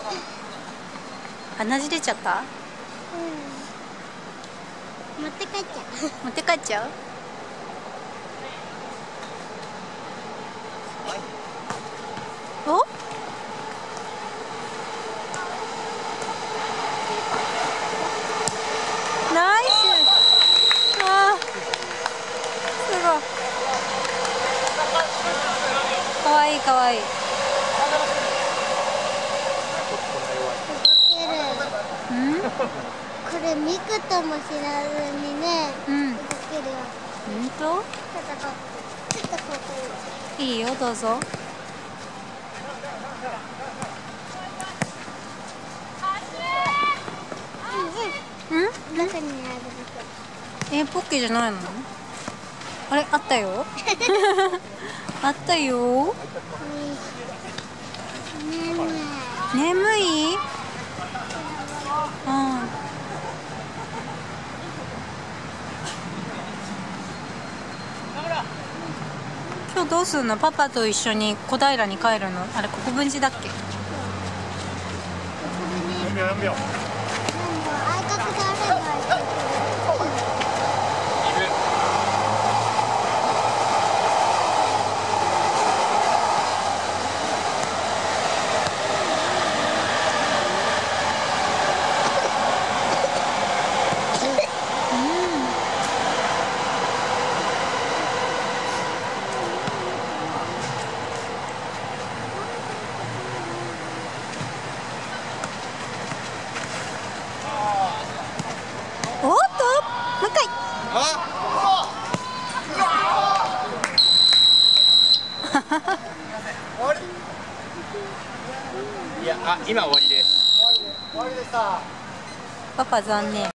鼻血出ちゃった？ うん。持って帰っちゃう。 持って帰っちゃう？お？ナイス！あー、すごい。かわいいかわいい。うん？ これミクとも知らずにね、動けるよ。 ほんと？ ちょっとここいいよ、どうぞ。うん？ 中にある。 ポッケじゃないの？あれ、あったよ。あったよ。眠い？うん。今日どうすんの？パパと一緒に小平に帰るの？あれ、国分寺だっけ？ 相方があればおっと、もう一回。 いや、今終わりです。終わりでした。 パパ残念。